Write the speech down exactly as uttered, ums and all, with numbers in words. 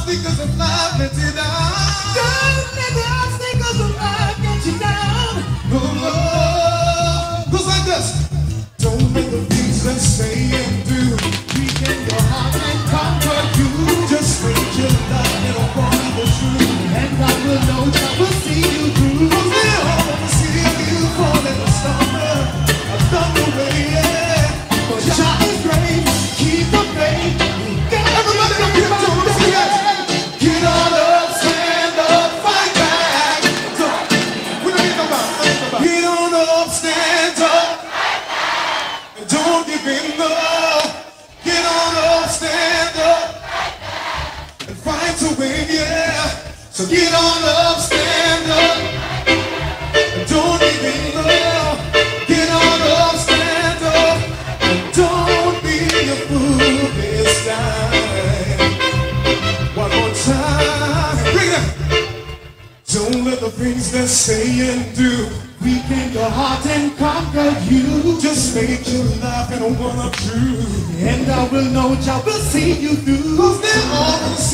obstacles of life let you down. Don't let the obstacles of life get you down. No, no, goes like this. Don't let the things that say and do weaken your heart and conquer you. Just make your love and upon the truth, And God will know, God will see you through. cause they all see you fall in the summer. I've done the way, yeah. But God is great, keep the faith. Everybody up here, don't forget. Get on up, stand up, fight back. So, we don't need nobody, we don't need nobody. Get on up, stand up, and don't give in no. Get on up, stand up, and fight to win, yeah. So get on up, stand up, and don't give in no. Get on up, stand up, and don't be a fool this time. One more time. Bring it up. Don't let the things that say and do Weaken your heart and conquer you. just make you laugh and wanna prove. And I will know, God will see you through. Cause they're all gonna